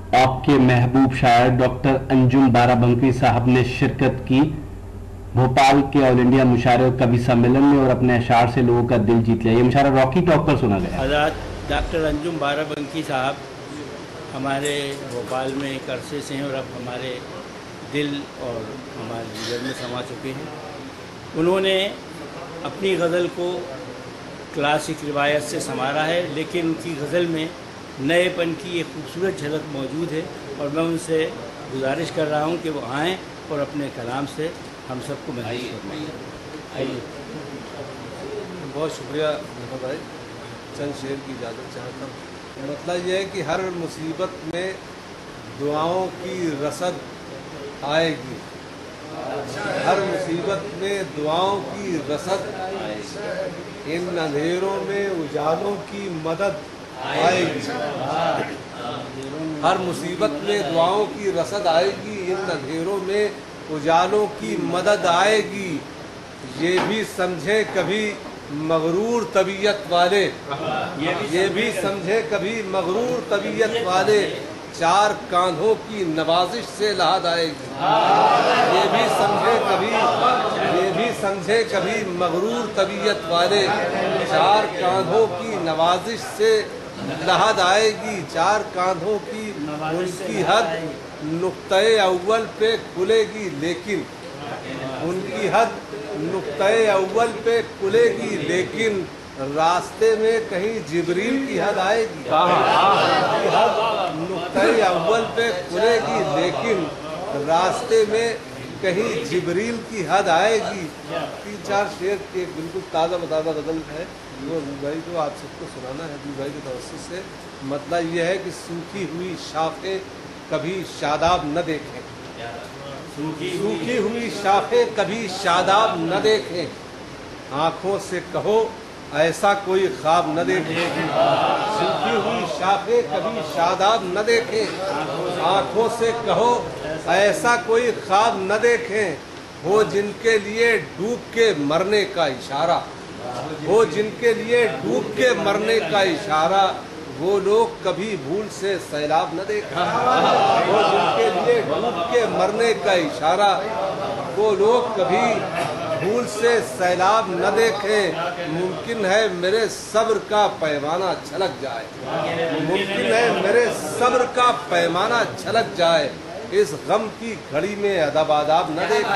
आपके महबूब शायर डॉक्टर अंजुम बाराबंकी साहब ने शिरकत की भोपाल के ऑल इंडिया मुशायरे और कवि सम्मेलन में और अपने अशार से लोगों का दिल जीत लिया। ये मुशायरा रॉकी टॉक पर सुना गया। आज़ाद डॉक्टर अंजुम बाराबंकी साहब हमारे भोपाल में एक अरसे से हैं और अब हमारे दिल और हमारे जिगर में समा चुके हैं। उन्होंने अपनी गज़ल को क्लासिक रिवायत से संवारा है, लेकिन उनकी गज़ल में नएपन की एक खूबसूरत झलक मौजूद है और मैं उनसे गुजारिश कर रहा हूं कि वो आएँ और अपने कलाम से हम सबको महसूस करवाएं। आइए। बहुत शुक्रिया मोहम्मद भाई, चंद शेर की इजाज़त चाहता हूँ। मतलब यह है कि हर मुसीबत में दुआओं की रसद आएगी, हर मुसीबत में दुआओं की रसद, इन अंधेरों में उजालों की मदद आएगी। हर मुसीबत में दुआओं की रसद आएगी, इन अंधेरों में उजालों की मदद आएगी। ये भी समझे कभी मगरूर तबीयत वाले, ये भी समझे कभी मगरूर तबीयत वाले, चार कांधों की नवाजिश से लहद आएगी। ये भी समझे कभी मगरूर तबीयत वाले, चार कांधों की नवाजिश से लहद आएगी। चार कांधों की उनकी हद नुक्ते अव्वल पे खुलेगी, लेकिन उनकी हद नुक्ते अव्वल पे खुलेगी, लेकिन रास्ते में कहीं जिब्रील की हद आएगी। उनकी हद नुक्ते अव्वल पे खुलेगी, लेकिन रास्ते में कहीं जिब्रील की हद आएगी। 3-4 शेर के बिल्कुल ताज़ा बताज़ा गज़ल है, वो भाई को आप सबको सुनाना है अब्दुल भाई के तवज्जुह से। मतलब यह है कि सूखी हुई शाखें कभी शादाब न देखें, सूखी हुई शाखें कभी शादाब न देखें, आँखों से कहो ऐसा कोई ख्वाब न देखें। सूखी हुई शाखें कभी शादाब न देखें, आँखों से कहो ऐसा कोई ख्वाब न देखें। हो जिनके लिए डूब के मरने का इशारा, हो जिनके लिए डूब के मरने का इशारा, वो लोग कभी भूल से सैलाब न देखें। वो जिनके लिए डूब के मरने का इशारा, वो लोग कभी भूल से सैलाब न देखें। मुमकिन है मेरे सब्र का पैमाना छलक जाए, मुमकिन है मेरे सब्र का पैमाना छलक जाए, इस गम की घड़ी में अदब आदाब न देखें।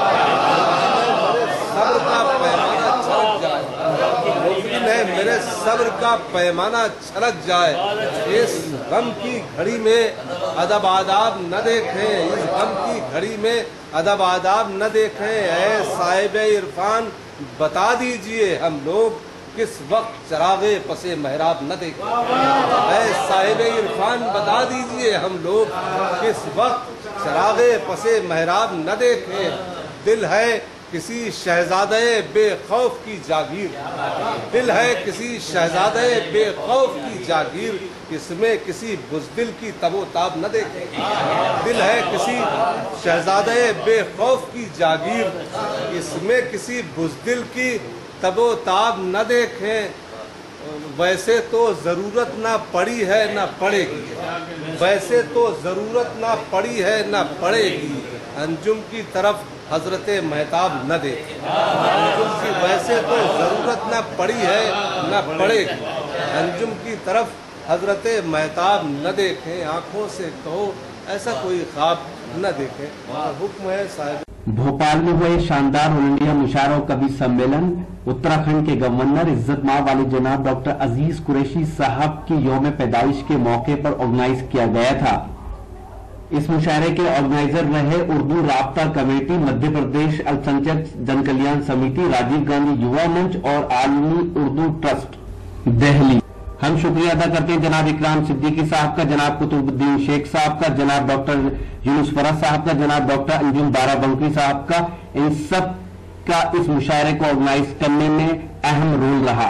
सब्र का पैमाना छलक जाए, मुमकिन है मेरे सब्र का पैमाना छलक जाए, इस गम की घड़ी में अदब आदाब न देखें, इस गम की घड़ी में अदब आदाब न देखें। ऐ साहिब इरफान बता दीजिए हम लोग किस वक्त चरागे पसे महराब न देखें। ऐ साहिब इरफान बता दीजिए हम लोग किस वक्त चरागे पसे महराब न देखें। दिल है किसी शहजादे बेखौफ की जागीर, दिल है किसी शहजादे बेखौफ की जागीर, इसमें किसी बुज़दिल की तबोताब न देखें। दिल है किसी शहजादे बेखौफ की जागीर, इसमें किसी बुज़दिल की तबोताब न देखें। वैसे तो ज़रूरत ना पड़ी है ना पड़ेगी, वैसे तो ज़रूरत ना पड़ी है ना पड़ेगी, अंजुम की तरफ हजरत महताब न देखें। अंजुम की वैसे तो ज़रूरत ना पड़ी है ना पड़ेगी, अंजुम की तरफ हजरत महताब न देखें, आँखों से कहो ऐसा कोई ख्वाब न देखें। हुक्म है साहिब। भोपाल में हुए शानदार ऑल इंडिया मुशायरा और कवि सम्मेलन उत्तराखंड के गवर्नर इज्जत माब वाले जनाब डॉक्टर अजीज कुरैशी साहब की यौम पैदाइश के मौके पर ऑर्गेनाइज किया गया था। इस मुशायरे के ऑर्गेनाइजर रहे उर्दू राब्ता कमेटी, मध्य प्रदेश अल्पसंख्यक जनकल्याण समिति, राजीव गांधी युवा मंच और आलमी उर्दू ट्रस्ट दिल्ली। हम शुक्रिया अदा करते हैं जनाब इकराम सिद्दीकी साहब का, जनाब कुतुबुद्दीन शेख साहब का, जनाब डॉक्टर यूनुस फरज साहब का, जनाब डॉक्टर अंजुम बाराबंकी साहब का। इन सब का इस मुशायरे को ऑर्गेनाइज करने में अहम रोल रहा।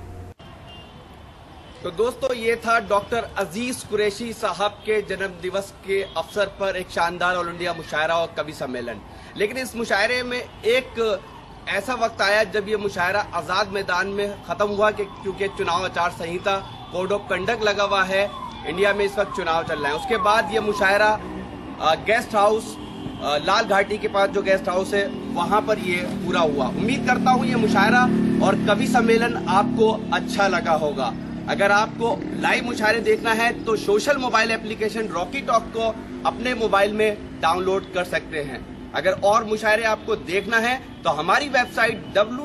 तो दोस्तों, ये था डॉक्टर अजीज कुरैशी साहब के जन्म दिवस के अवसर पर एक शानदार ऑल इंडिया मुशायरा और कवि सम्मेलन। लेकिन इस मुशायरे में एक ऐसा वक्त आया जब ये मुशायरा आज़ाद मैदान में ख़त्म हुआ, कि क्योंकि चुनाव आचार संहिता कोड ऑफ कंडक्ट लगा हुआ है इंडिया में इस वक्त चुनाव चल रहे हैं। उसके बाद ये मुशायरा गेस्ट हाउस लाल घाटी के पास जो गेस्ट हाउस है वहां पर ये पूरा हुआ। उम्मीद करता हूं ये मुशायरा और कवि सम्मेलन आपको अच्छा लगा होगा। अगर आपको लाइव मुशायरे देखना है तो social mobile application Rocky talk को अपने मोबाइल में डाउनलोड कर सकते हैं। अगर और मुशायरे आपको देखना है तो हमारी वेबसाइट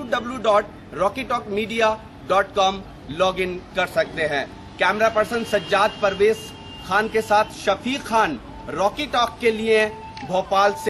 www.rockytalkmedia.com लॉग इन कर सकते हैं। कैमरा पर्सन सज्जाद परवेज खान के साथ शफीक खान, रॉकी टॉक के लिए भोपाल से।